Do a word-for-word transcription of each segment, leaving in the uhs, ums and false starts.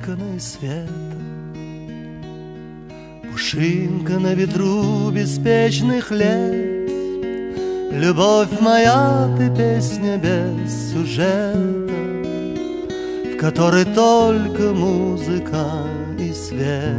сотканной светом, пушинка на ветру беспечных лет. Любовь моя, ты песня без сюжета, в которой только музыка и свет.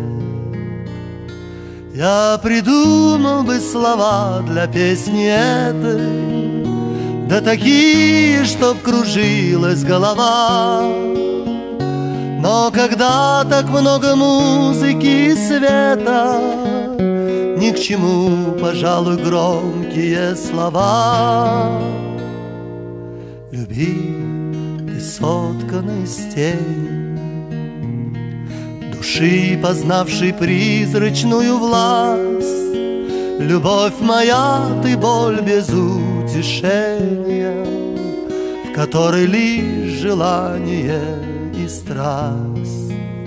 Я придумал бы слова для песни этой, да такие, чтоб кружилась голова. Но когда так много музыки и света, ни к чему, пожалуй, громкие слова. Любимый, ты соткана из тени, души, познавшей призрачную власть. Любовь моя, ты боль без утешения, в которой лишь желание и страсть.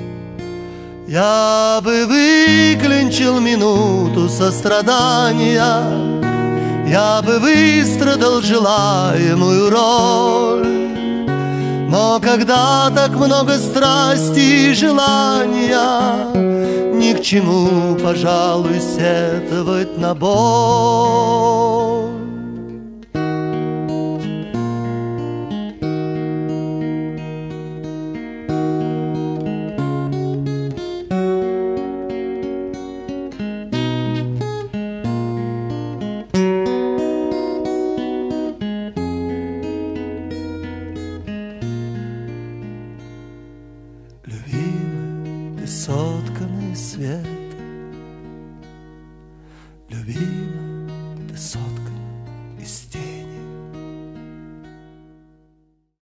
Я бы выклинчил минуту сострадания, я бы выстрадал желаемую роль. Но когда так много страсти и желания, ни к чему, пожалуй, сетовать на боль. Любимый, ты сотканный свет. Любимый,